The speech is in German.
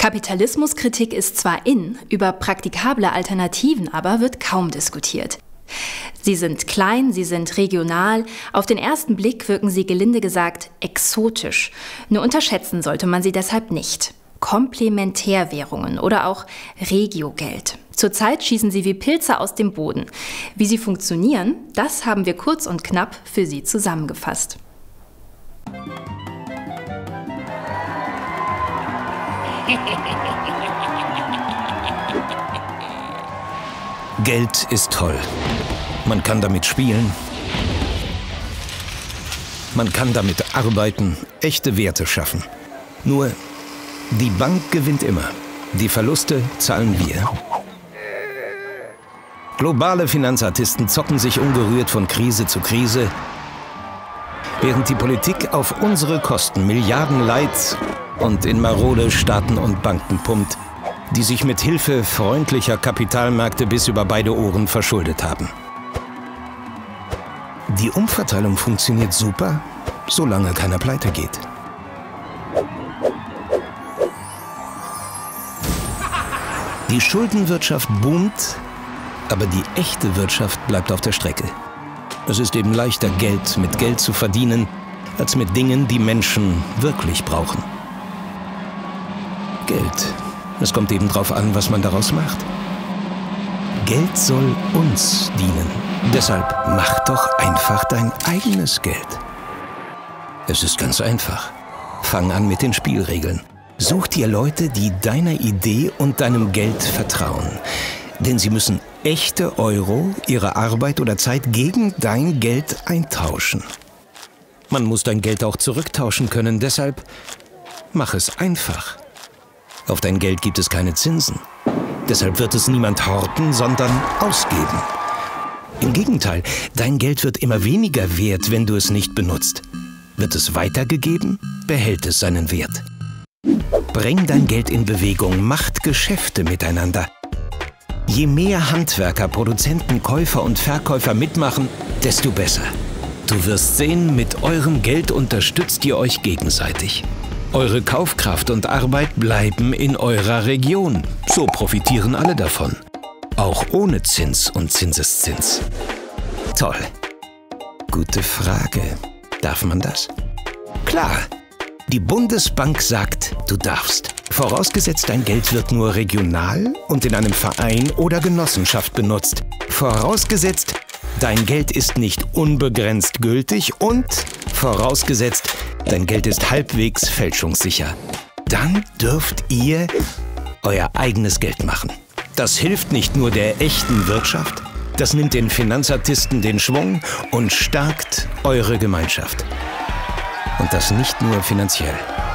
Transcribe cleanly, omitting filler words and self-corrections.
Kapitalismuskritik ist zwar in, über praktikable Alternativen aber wird kaum diskutiert. Sie sind klein, sie sind regional, auf den ersten Blick wirken sie gelinde gesagt exotisch. Nur unterschätzen sollte man sie deshalb nicht. Komplementärwährungen oder auch Regiogeld. Zurzeit schießen sie wie Pilze aus dem Boden. Wie sie funktionieren, das haben wir kurz und knapp für Sie zusammengefasst. Geld ist toll. Man kann damit spielen. Man kann damit arbeiten, echte Werte schaffen. Nur, die Bank gewinnt immer. Die Verluste zahlen wir. Globale Finanzartisten zocken sich ungerührt von Krise zu Krise, während die Politik auf unsere Kosten Milliarden Leid und in marode Staaten und Banken pumpt, die sich mit Hilfe freundlicher Kapitalmärkte bis über beide Ohren verschuldet haben. Die Umverteilung funktioniert super, solange keiner pleite geht. Die Schuldenwirtschaft boomt, aber die echte Wirtschaft bleibt auf der Strecke. Es ist eben leichter, Geld mit Geld zu verdienen, als mit Dingen, die Menschen wirklich brauchen. Geld. Es kommt eben drauf an, was man daraus macht. Geld soll uns dienen. Deshalb mach doch einfach dein eigenes Geld. Es ist ganz einfach. Fang an mit den Spielregeln. Such dir Leute, die deiner Idee und deinem Geld vertrauen. Denn sie müssen echte Euro, ihre Arbeit oder Zeit gegen dein Geld eintauschen. Man muss dein Geld auch zurücktauschen können, deshalb mach es einfach. Auf dein Geld gibt es keine Zinsen. Deshalb wird es niemand horten, sondern ausgeben. Im Gegenteil, dein Geld wird immer weniger wert, wenn du es nicht benutzt. Wird es weitergegeben, behält es seinen Wert. Bring dein Geld in Bewegung, macht Geschäfte miteinander. Je mehr Handwerker, Produzenten, Käufer und Verkäufer mitmachen, desto besser. Du wirst sehen, mit eurem Geld unterstützt ihr euch gegenseitig. Eure Kaufkraft und Arbeit bleiben in eurer Region. So profitieren alle davon. Auch ohne Zins und Zinseszins. Toll. Gute Frage. Darf man das? Klar. Die Bundesbank sagt, du darfst. Vorausgesetzt, dein Geld wird nur regional und in einem Verein oder Genossenschaft benutzt. Vorausgesetzt, dein Geld ist nicht unbegrenzt gültig und vorausgesetzt, dein Geld ist halbwegs fälschungssicher. Dann dürft ihr euer eigenes Geld machen. Das hilft nicht nur der echten Wirtschaft, das nimmt den Finanzartisten den Schwung und stärkt eure Gemeinschaft. Und das nicht nur finanziell.